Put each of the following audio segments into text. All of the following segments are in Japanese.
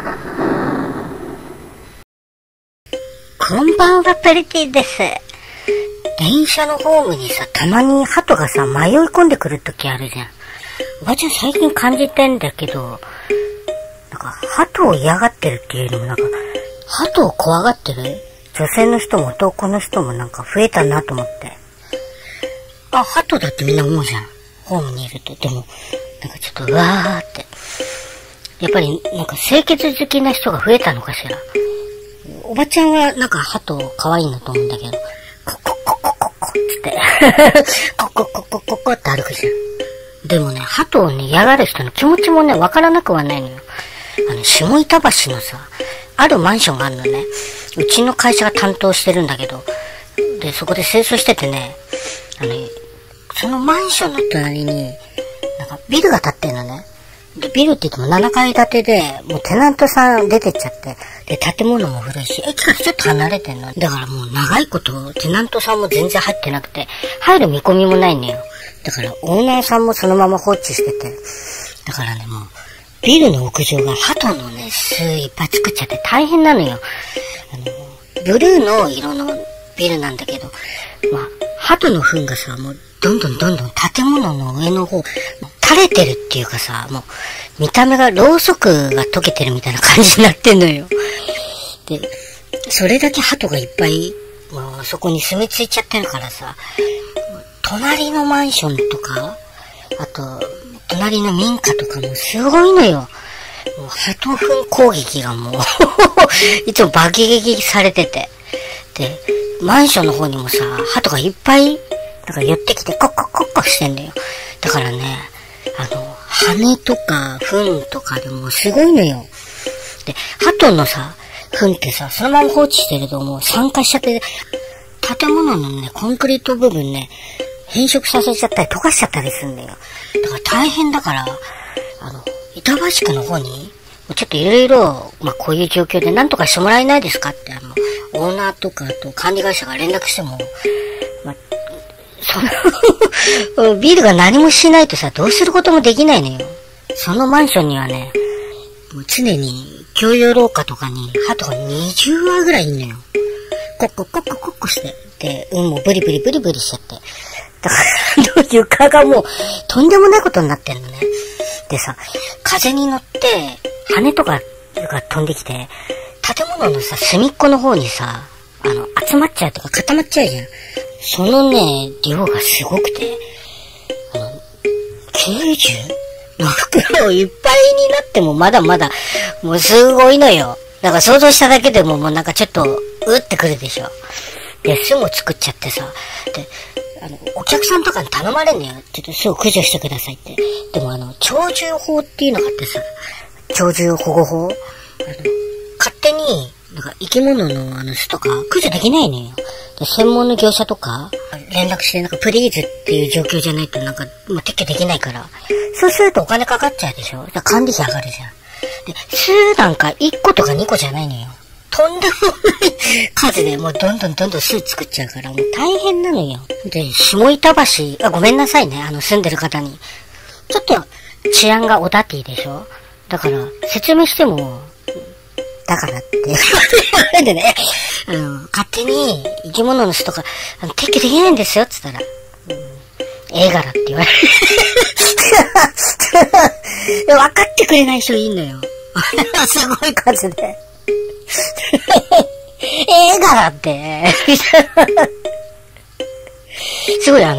こんばんは、プリティです。電車のホームにさ、たまに鳩がさ、迷い込んでくるときあるじゃん。おばちゃん最近感じてんだけど、なんか、鳩を嫌がってるっていうよりもなんか、鳩を怖がってる女性の人も男の人もなんか増えたなと思って。あ、鳩だってみんな思うじゃん。ホームにいると。でも、なんかちょっとうわーって。やっぱりなんか清潔好きな人が増えたのかしら。おばちゃんはなんか鳩可愛いなと思うんだけど、ココココココって、ココココココって歩くじゃん。でもね、鳩をね、嫌がる人の気持ちもね、わからなくはないのよ。下板橋のさ、あるマンションがあるのね。うちの会社が担当してるんだけど、で、そこで清掃しててね、そのマンションの隣に、なんかビルが建ってんのね。で、ビルって言っても7階建てで、もうテナントさん出てっちゃって、で、建物も古いし、駅からちょっと離れてんの。だからもう長いことテナントさんも全然入ってなくて、入る見込みもないのよ。だからオーナーさんもそのまま放置してて、だからね、もう、ビルの屋上が鳩のね、巣いっぱい作っちゃって大変なのよ。ブルーの色のビルなんだけど、まあ、鳩の糞がさ、もうどんどん建物の上の方、垂れてるっていうかさ、もう見た目がろうそくが溶けてるみたいな感じになってんのよ。で、それだけ鳩がいっぱい、もうそこに住み着いちゃってるからさ、隣のマンションとか、あと、隣の民家とかもすごいのよ。もう鳩糞攻撃がもういつも爆撃されてて。で、マンションの方にもさ、鳩がいっぱい、なんか寄ってきてコッコッコッコしてんだよ。だからね、羽とか糞とかでもすごいのよ。で、鳩のさ、糞ってさ、そのまま放置してるともう酸化しちゃって、建物のね、コンクリート部分ね、変色させちゃったり溶かしちゃったりするんだよ。だから大変だから、板橋区の方に、ちょっといろいろ、まあこういう状況で何とかしてもらえないですかって、オーナーとかと管理会社が連絡しても、まあ、ビルが何もしないとさ、どうすることもできないのよ。そのマンションにはね、もう常に共用廊下とかに鳩が20羽ぐらいいんのよ。コッコッコッコッコッコして、で、もうブリブリブリブリしちゃって。だから、床がもう、とんでもないことになってんのね。でさ、風に乗って、羽とかが飛んできて、建物のさ、隅っこの方にさ、集まっちゃうとか固まっちゃうじゃん。そのね、量がすごくて、90の袋いっぱいになってもまだまだ、もうすごいのよ。だから想像しただけでももうなんかちょっと、うってくるでしょ。で、巣も作っちゃってさ、で、お客さんとかに頼まれんのよ。ちょっと巣を駆除してくださいって。でも鳥獣法っていうのがあってさ、鳥獣保護法勝手に、なんか生き物の巣とか駆除できないのよ。で、専門の業者とか連絡してなんかプリーズっていう状況じゃないとなんかもう撤去できないから。そうするとお金かかっちゃうでしょ。だから管理費上がるじゃん。で、巣なんか1個とか2個じゃないのよ。とんでもない数でもうどんどん巣作っちゃうからもう大変なのよ。で、下板橋、ごめんなさいね、住んでる方に。ちょっと治安がおだていでしょ。だから説明しても、だからってでね、勝手に生き物の巣とか撤去できないんですよっつったら、映画だって言われる。分かってくれない人いんのよ。すごい数で。映画だって。すごい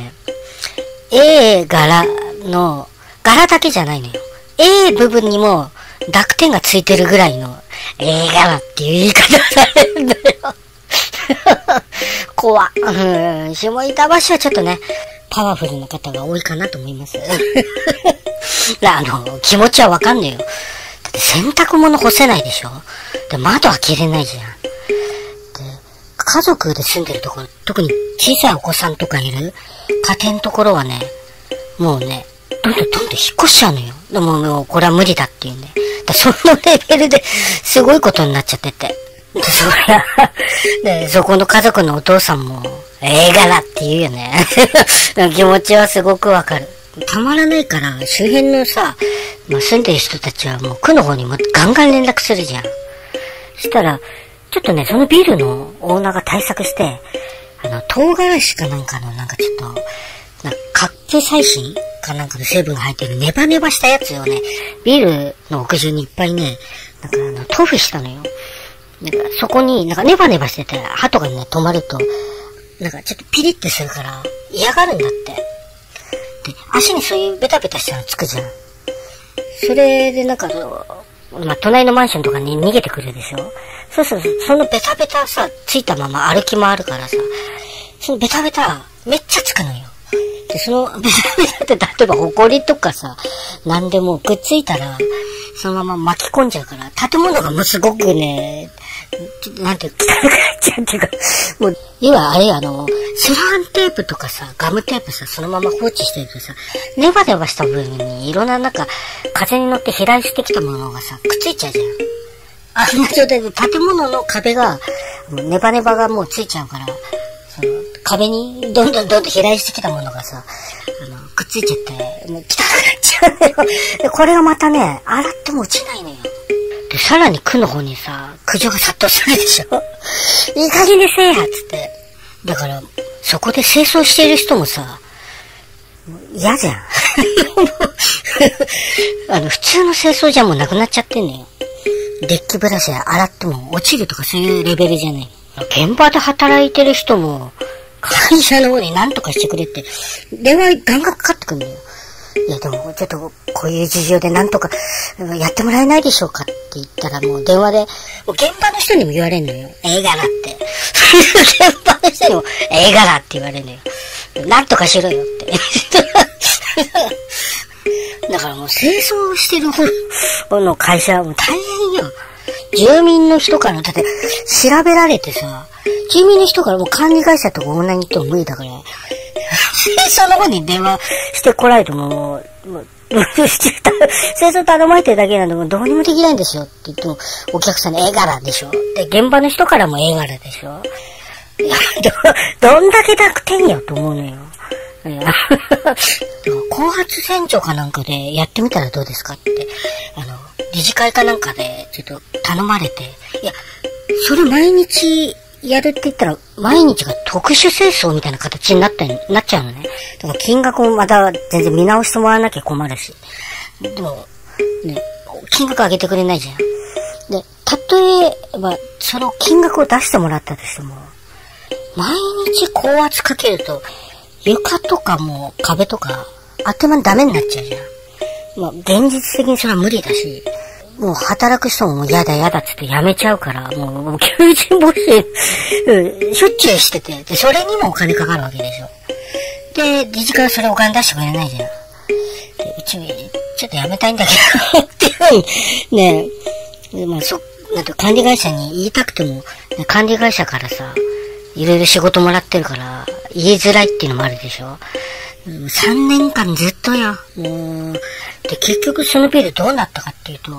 柄の、柄だけじゃないのよ。部分にも濁点がついてるぐらいの映画だっていう言い方されるんだよ。怖っ。下板橋はちょっとね、パワフルな方が多いかなと思います。気持ちはわかんねえよ。だって洗濯物干せないでしょ。で、窓開けれないじゃん。で、家族で住んでるところ、特に小さいお子さんとかいる家庭のところはね、もうね、どんどん引っ越しちゃうのよ。でもうこれは無理だっていうんで。そのレベルですごいことになっちゃってて。で、そこの家族のお父さんも映画だって言うよね。気持ちはすごくわかる。たまらないから周辺のさ、 まあ住んでる人たちはもう区の方にもガンガン連絡するじゃん。そしたら、ちょっとね、そのビルのオーナーが対策して、唐辛子かなんかのなんかちょっと、活気細菌かなんかの成分が入ってるネバネバしたやつをね、ビルの屋上にいっぱいね、塗布したのよ。そこにネバネバしてて、鳩がね、止まると、ちょっとピリってするから嫌がるんだって。で、足にそういうベタベタしたのつくじゃん。それで隣のマンションとかに逃げてくるでしょ。そうすると、そのベタベタさ、ついたまま歩き回るからさ、そのベタベタ、めっちゃつくのよ。で、そのベタベタって例えばホコリとかさ、なんでもくっついたら、そのまま巻き込んじゃうから、建物がもうすごくね、なんていうか、汚くなっちゃうっていうか、もう、要はあれセロハンテープとかさ、ガムテープさ、そのまま放置してるとさ、ネバネバした部分にいろんな風に乗って飛来してきたものがさ、くっついちゃうじゃん。あんな状態で建物の壁が、ネバネバがもうついちゃうから、壁にどんどん飛来してきたものがさ、くっついちゃって、もう汚くなっちゃうのよ。で、これがまたね、洗っても落ちないのよ。で、さらに区の方にさ、苦情が殺到するでしょ。いい加減にせえやつって。だから、そこで清掃している人もさ、嫌じゃん。普通の清掃じゃもうなくなっちゃってんのよ。デッキブラシで洗っても落ちるとかそういうレベルじゃない。現場で働いてる人も、会社の方に何とかしてくれって、電話ガンガンかかってくるのよ。いやでも、ちょっとこういう事情で何とかやってもらえないでしょうかって言ったらもう電話で、もう現場の人にも言われんのよ。ええがなって。現場の人にも、ええがなって言われんのよ。なんとかしろよって。だからもう清掃してる方の会社はもう大変よ。住民の人からだって調べられてさ、住民の人からもう管理会社とかオーナーに行っても無理だから、清掃の方に電話してこられても、清掃頼まれてるだけなんでもうどうにもできないんですよって言っても、お客さんに絵柄でしょ。で、現場の人からも絵柄でしょ。いや、どんだけ濁点よと思うのよ。後発洗浄かなんかでやってみたらどうですかって、理事会かなんかでちょっと頼まれて、いや、それ毎日やるって言ったら、毎日が特殊清掃みたいな形になっちゃうのね。だから金額もまた全然見直してもらわなきゃ困るし。でも、ね、金額上げてくれないじゃん。で、例えば、その金額を出してもらったとしても、毎日高圧かけると、床とかもう壁とか、あっという間にダメになっちゃうじゃん。まあ、現実的にそれは無理だし、もう働く人ももう嫌だっつって辞めちゃうから、もう求人募集、しょっちゅうしてて、で、それにもお金かかるわけでしょ。で、理事会はそれお金出してくれないじゃん。で、うち、ちょっと辞めたいんだけど、っていうふうに、ね、まあ、なんて管理会社に言いたくても、ね、管理会社からさ、いろいろ仕事もらってるから、言いづらいっていうのもあるでしょ。3年間ずっとよ。で、結局そのビルどうなったかっていうと、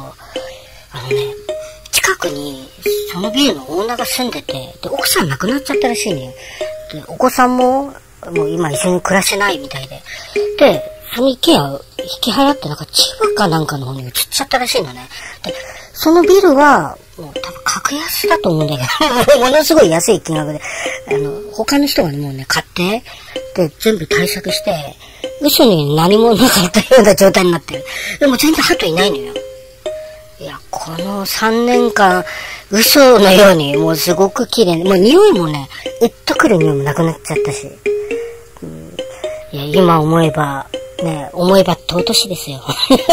近くにそのビルのオーナーが住んでて、で、奥さん亡くなっちゃったらしいのよ。で、お子さんも、もう今一緒に暮らせないみたいで。で、その一軒家を引き払って千葉かなんかの方に移っちゃったらしいのね。で、そのビルは、もう多分格安だと思うんだけど、ものすごい安い金額で、他の人がもうね、買って、で、全部対策して、嘘に何もなかったような状態になってる。でも全然鳩いないのよ。いや、この3年間、嘘のように、もうすごく綺麗に、もう匂いもね、うっとくる匂いもなくなっちゃったし。いや、今思えば尊しですよ。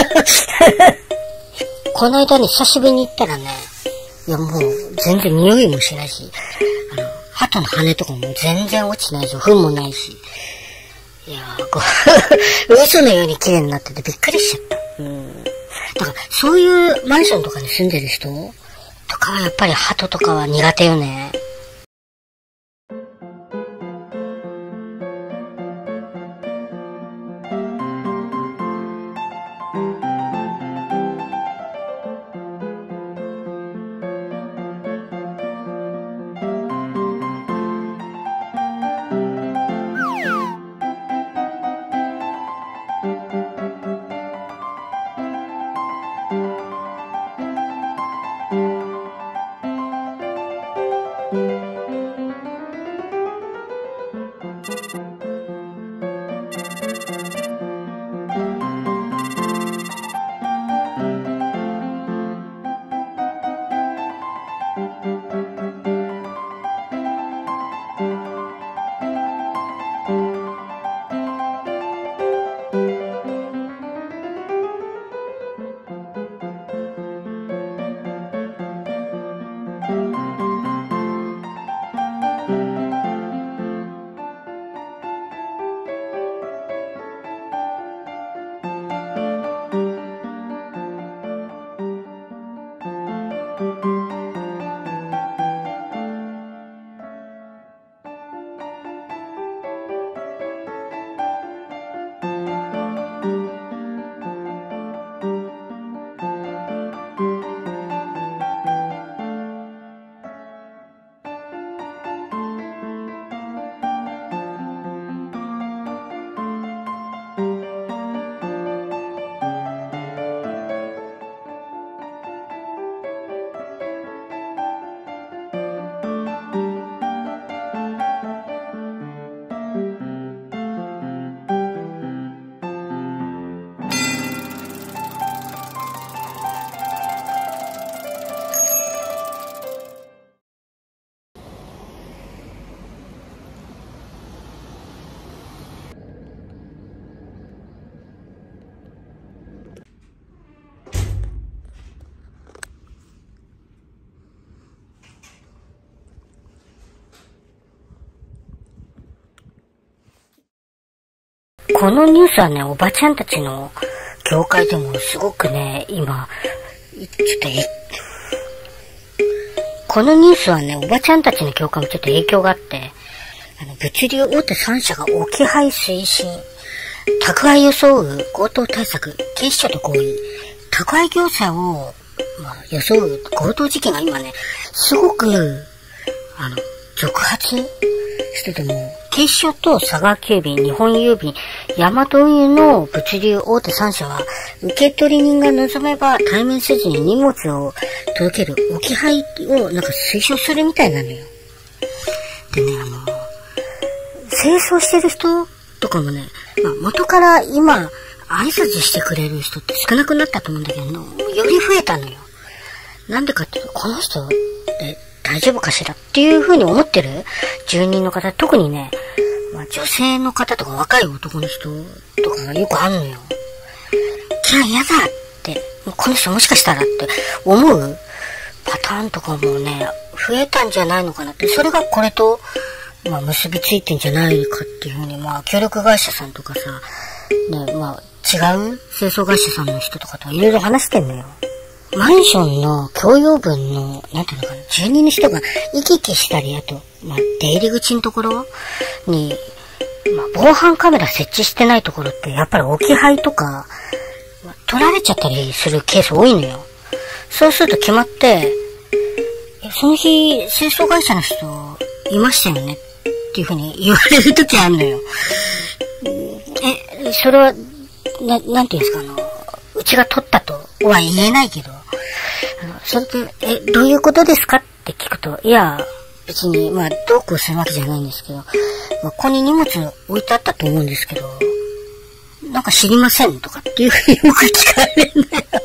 この間に久しぶりに行ったらね、いやもう全然匂いもしないし、鳩の羽とかも全然落ちないし、糞もないし。いやー、嘘のように綺麗になっててびっくりしちゃった。だからそういうマンションとかに住んでる人とかはやっぱり鳩とかは苦手よね。 このニュースはね、おばちゃんたちの業界でもすごくね、今、このニュースはね、おばちゃんたちの業界もちょっと影響があって、物流大手3社が置き配推進、宅配装う強盗対策、警視庁と合意、宅配業者を、装う強盗事件が今ね、すごく、続発してても、警視庁と佐川急便、日本郵便、ヤマト運輸の物流大手3社は、受取人が望めば対面せずに荷物を届ける置き配をなんか推奨するみたいなのよ。でね、清掃してる人とかもね、元から今、挨拶してくれる人って少なくなったと思うんだけど、より増えたのよ。なんでかっていうと、この人って大丈夫かしらっていう風に思ってる住人の方、特にね、女性の方とか若い男の人とかがよくあんのよ。嫌だって、この人もしかしたらって思うパターンとかもね、増えたんじゃないのかなって、それがこれと、結びついてんじゃないかっていう風に、協力会社さんとかさ、ね、違う清掃会社さんの人とかといろいろ話してんのよ。マンションの共用分の、なんていうのかな、住人の人が行き来したり、あと、出入り口のところに、防犯カメラ設置してないところって、やっぱり置き配とか、取られちゃったりするケース多いのよ。そうすると決まって、その日、清掃会社の人、いましたよねっていうふうに言われるときあるのよ。それは、なんていうんですか、うちが取ったとは言えないけど、それで、どういうことですかって聞くと、いや、別に、どうこうするわけじゃないんですけど、ここに荷物置いてあったと思うんですけど、なんか知りませんとかっていうふうによく聞かれるんだよ。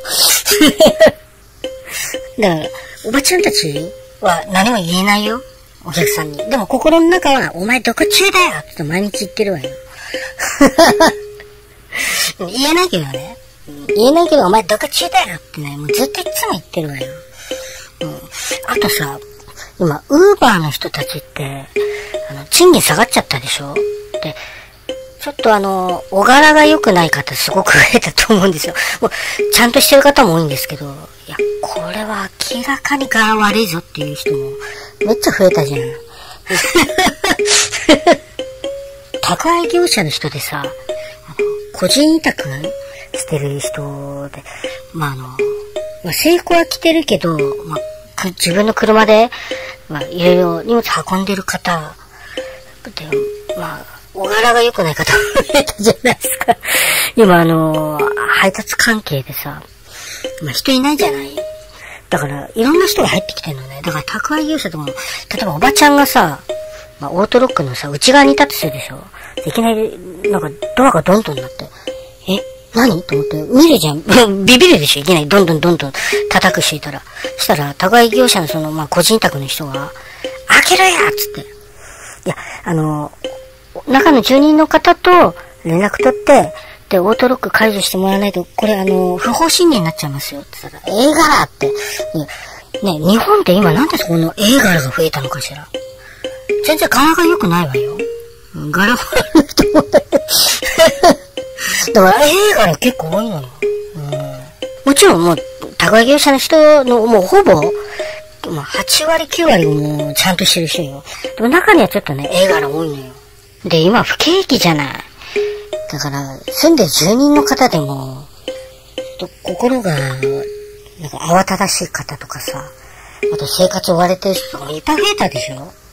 だから、おばちゃんたちは何も言えないよ。お客さんに。でも心の中は、お前どこ中だよって毎日言ってるわよ。言えないけどね。言えないけど、お前どこ中だよってね、もうずっといつも言ってるわよ。あとさ、今、ウーバーの人たちって、賃金下がっちゃったでしょで、ちょっとお柄が良くない方すごく増えたと思うんですよ。もう、ちゃんとしてる方も多いんですけど、いや、これは明らかに柄悪いぞっていう人も、めっちゃ増えたじゃん。宅配業者の人でさ、個人委託してる人で、制服は着てるけど、自分の車で、いろいろ荷物運んでる方で、お柄が良くない方も増えたじゃないですか。今配達関係でさ、人いないじゃない。だから、いろんな人が入ってきてるのね。だから宅配業者とかも、例えばおばちゃんがさ、オートロックのさ、内側にいたとするでしょ。いきなり、なんかドアがドンドンになって、何と思って、見るじゃん。ビビるでしょ。いきなりどんどん叩く人いたら。したら、宅配業者の個人宅の人が、開けろやっつって。いや、中の住人の方と連絡取って、で、オートロック解除してもらわないと、これ不法侵入になっちゃいますよって言ったら、絵柄って。ね、日本って今なんでこの絵柄が増えたのかしら。全然柄が良くないわよ。柄悪いと思うんだけど。だから絵柄結構多いのよ。もちろんもう、宅配業者の人のもうほぼ、8割9割もちゃんとしてる人よ。でも中にはちょっとね、絵柄多いのよ。で、今不景気じゃない。だから、住んでる住人の方でも、心が、なんか慌ただしい方とかさ、あと生活追われてる人とかいっぱい増えたでしょ。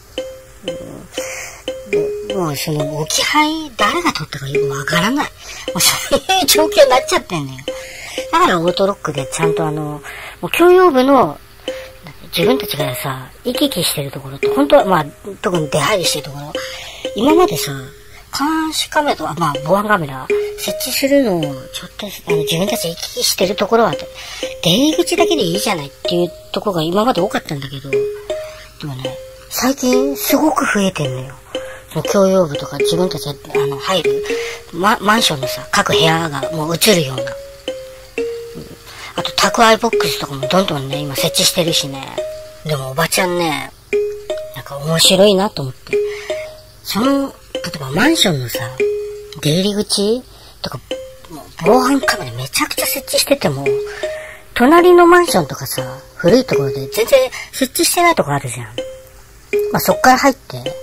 もう置き配誰が取ったかよくわからない。もうそういう状況になっちゃってんのよ。だからオートロックでちゃんともう共用部の、自分たちがさ、行き来してるところって、本当は特に出入りしてるところ、今までさ、監視カメラと防犯カメラ設置するのを、ちょっと、自分たち行き来してるところは、出入り口だけでいいじゃないっていうところが今まで多かったんだけど、でもね、最近すごく増えてんのよ。その共用部とか自分たちが入る、マンションのさ、各部屋がもう映るような。あと宅配ボックスとかもどんどんね、今設置してるしね。でもおばちゃんね、なんか面白いなと思って。例えばマンションのさ、 出入り口とか、もう防犯カメラめちゃくちゃ設置してても、隣のマンションとかさ、古いところで全然設置してないとこあるじゃん。まあ、そっから入って、で、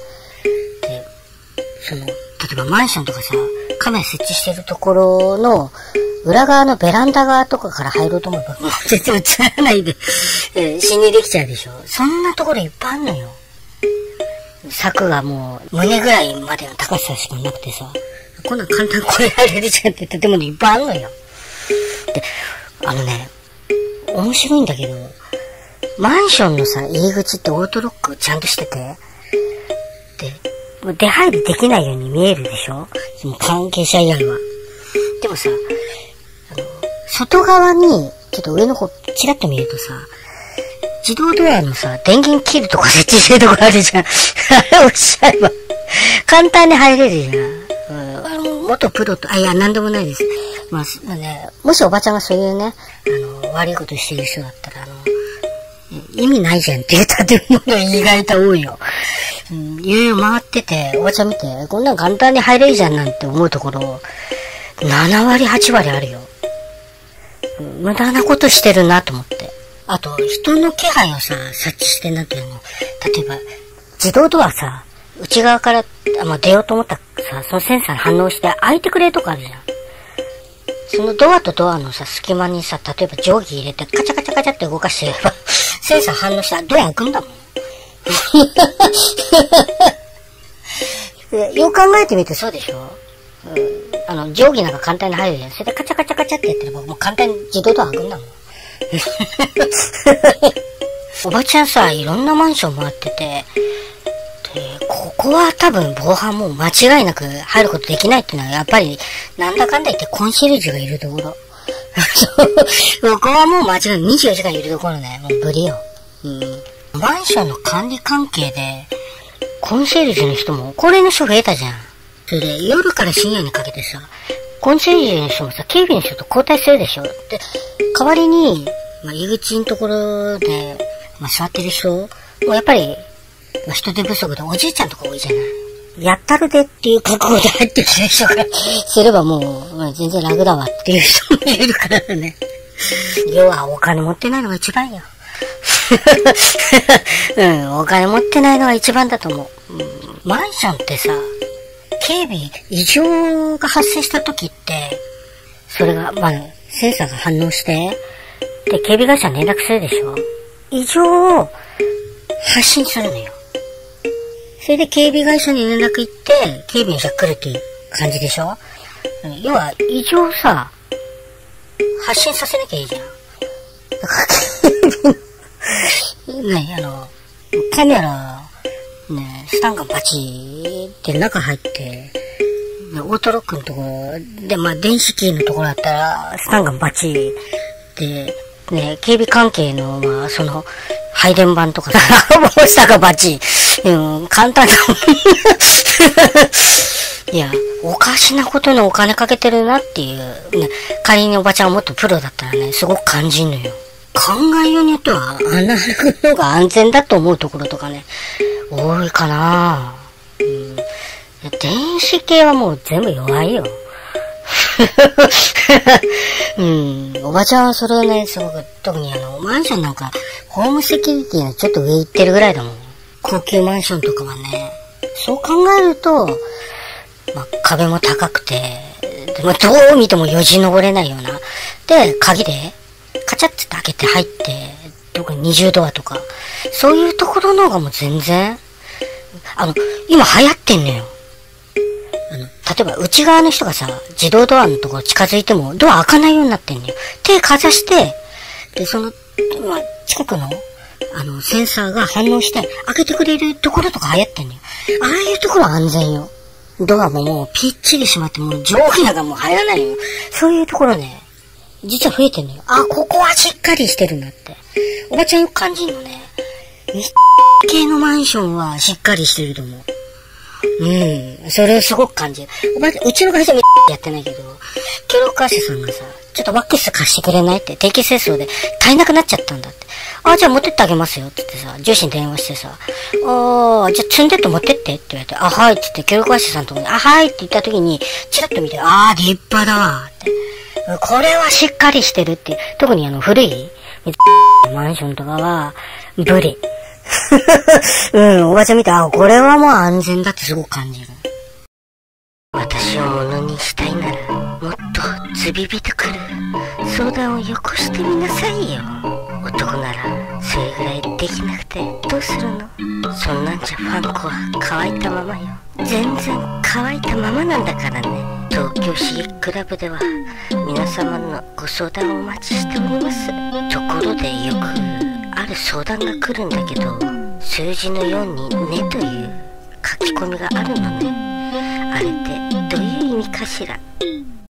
例えばマンションとかさ、カメラ設置してるところの、裏側のベランダ側とかから入ろうと思えば、もう全然映らないで、侵入できちゃうでしょ。そんなところいっぱいあんのよ。柵がもう、胸ぐらいまでの高さしかなくてさ、こんなん簡単に越えられるじゃんって建物いっぱいあるのよ。で、面白いんだけど、マンションのさ、入り口ってオートロックちゃんとしてて、で、出入りできないように見えるでしょ？その関係者以外は。でもさ、外側に、ちょっと上の方、チラッと見るとさ、自動ドアのさ、電源切るとこ設置してるとこあるじゃん。おっしゃれば。簡単に入れるじゃん。元プロと、いや、なんでもないです。まあね、もしおばちゃんがそういうね、悪いことしてる人だったら、意味ないじゃんっていう建物意外と多いよ。いろいろ回ってて、おばちゃん見て、こんなん簡単に入れるじゃんなんて思うところ、7割、8割あるよ。無駄なことしてるなと思って。あと、人の気配をさ、察知してなんていうの。例えば、自動ドアさ、内側から、出ようと思ったらさ、そのセンサーに反応して開いてくれるとこあるじゃん。そのドアとドアのさ、隙間にさ、例えば定規入れてカチャカチャカチャって動かしてれば、センサー反応したらドア開くんだもん。よく考えてみてそうでしょ？定規なんか簡単に入るじゃん。それでカチャカチャカチャってやってればもう簡単に自動ドア開くんだもん。おばちゃんさ、いろんなマンション回ってて、で、ここは多分防犯も間違いなく入ることできないっていうのはやっぱりなんだかんだ言ってコンシェルジュがいるところ。ここはもう間違いなく24時間いるところね。もう無理よ。マンションの管理関係で、コンシェルジュの人も高齢の人増えたじゃん。それで夜から深夜にかけてさ、コンシェルジュの人もさ、警備の人と交代するでしょ。で、代わりに、入り口のところで、座ってる人、もうやっぱり、人手不足でおじいちゃんとか多いじゃない。やったるでっていう覚悟で入ってる人がすればもう、全然楽だわっていう人もいるからね。要はお金持ってないのが一番よ。お金持ってないのが一番だと思う。マンションってさ、警備異常が発生した時って、それが、センサーが反応して、で、警備会社に連絡するでしょ。異常を発信するのよ。それで警備会社に連絡行って、警備の人が来るっていう感じでしょ。要は、異常をさ、発信させなきゃいいじゃん。だから、ね、カメラ、ね、スタンガンバチーって中入って、オートロックのところで、電子キーのところだったら、スタンガンバチーで、ね、警備関係の、配電盤とかさ、もうスタンガンバチー。簡単だもん。いや、おかしなことにお金かけてるなっていう、ね、仮におばちゃんがもっとプロだったらね、すごく感じんのよ。考えようによっては、アナログの方が安全だと思うところとかね、多いかな。電子系はもう全部弱いよ。おばちゃんはそれをね、すごく、特にマンションなんか、ホームセキュリティのちょっと上行ってるぐらいだもん。高級マンションとかはね、そう考えると、壁も高くて、でもどう見てもよじ登れないような。で、鍵で、カチャッて開けて入って、特に二重ドアとか、そういうところの方がもう全然、今流行ってんのよ。例えば内側の人がさ、自動ドアのところ近づいてもドア開かないようになってんのよ。手かざして、で、近くの、センサーが反応して開けてくれるところとか流行ってんのよ。ああいうところは安全よ。ドアももうぴっちり閉まってもう上下なんかもう入らないよ。そういうところね、実は増えてんのよ。ここはしっかりしてるなって。おばちゃんよく感じんのね。系のマンションはしっかりしてると思う。それをすごく感じる。うちの会社やってないけど、協力会社さんがさ、ちょっとワックス貸してくれないって、定期清掃で足りなくなっちゃったんだって。 あ、じゃあ持ってってあげますよ、って言ってさ、上司に電話してさ、じゃあ積んでって持ってってって言われて、あ、はいって言って、協力会社さんのとこに、あ、はいって言った時に、チラッと見て、立派だわ、って。これはしっかりしてるって。特に古いマンションとかは、ブリ。おばちゃん見て、これはもう安全だってすごく感じる。私をものにしたいなら、もっとズビビとくる相談をよこしてみなさいよ。男ならそれぐらいできなくてどうするの？そんなんじゃファンコは乾いたままよ。全然乾いたままなんだからね。東京シークラブでは皆様のご相談をお待ちしております。ところでよくある相談が来るんだけど、数字の4にねという書き込みがあるのね。あれってどういう意味かしら？